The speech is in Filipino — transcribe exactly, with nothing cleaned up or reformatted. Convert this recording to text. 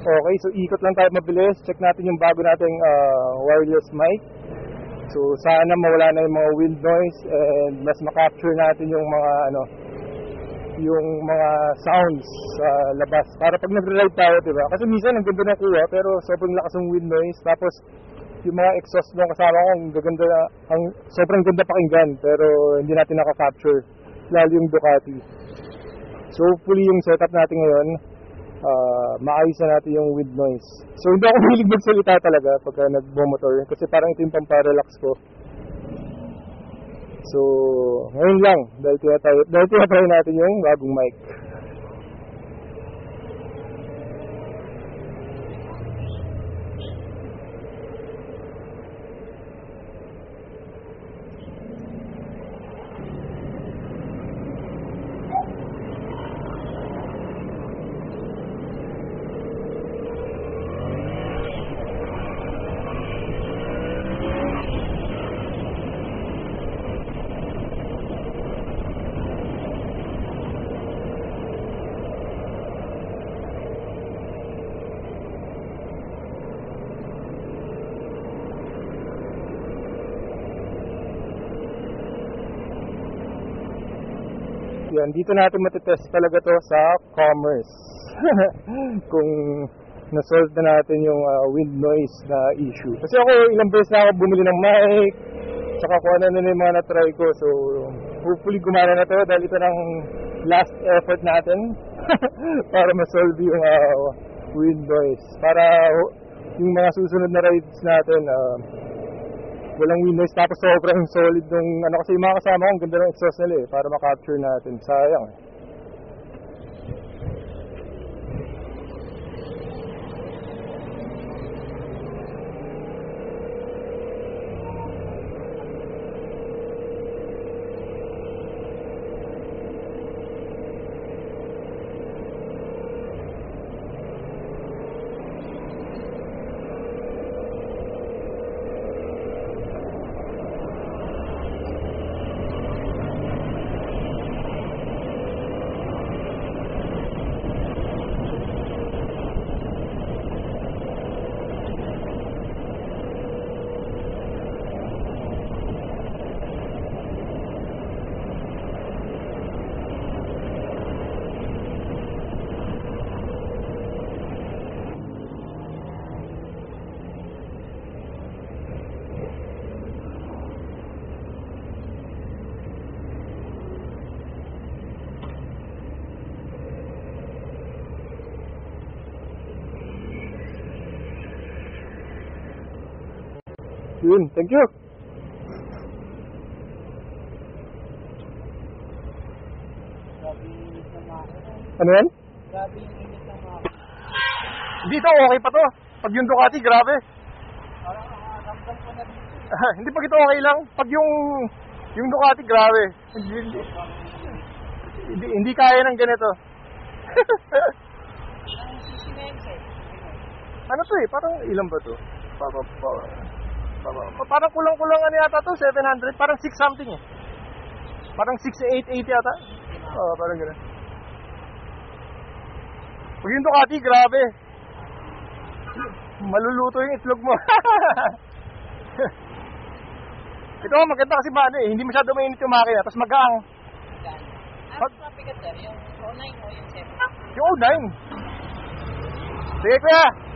Okay, so ikot lang tayo mabilis. Check natin yung bago nating uh, wireless mic. So sana mawala na yung mga wind noise and mas makapture natin yung mga ano, yung mga sounds sa uh, labas. Para pag nagre-ride tayo, diba? Kasi minsan ang ganda ng kuha pero sobrang lakas ng wind noise. Tapos yung mga exhaust ng kasama ko, ang gaganda, ang sobrang ganda pakinggan pero hindi natin nakaka-capture. Lalo yung Ducati. So hopefully yung setup natin ngayon, Uh, maayos na natin yung wind noise. So hindi ako mahilig magsalita talaga pagka nagbo-motor kasi parang ito yung pamparelax ko. So ngayon lang dahil tinatry, dahil tinatry natin yung bagong mic. Yan, dito natin matitest talaga to sa commerce. Kung na-solve na natin yung uh, wind noise na issue. Kasi ako ilang beses na ako bumili ng mic, tsaka kung ano na yung mga na-try ko. So hopefully gumana na to dahil ito ng last effort natin para ma-solve yung uh, wind noise. Para yung mga susunod na rides natin, uh, walang wind noise tapos sobrang solid nung ano kasi yung mga kasama ko ang ganda ng exhaust nila eh para makapture natin. Sayang eh. Yun, thank you. Ano yan? Dito okay pa to. Pag yung Ducati, grabe. Hindi pag ito okay lang. Pag yung yung Ducati, grabe. Hindi, hindi, hindi kaya ng ganito. Ano to eh? Parang ilan ba to? Pa, pa, pa, pa, pa, parang kulang-kulang ano yata to? seven hundred? Parang six something eh. Parang six eight eight yata. Oo, oh, parang gano'n. Pag yung Ducati, grabe. Maluluto yung itlog mo. Ito maganda kasi ba ano eh, hindi masyado mainit yung makina, tapos magaang. Ano mas mabigat sir? Yung O nine o yung seven? Yung O nine. Sige kuya.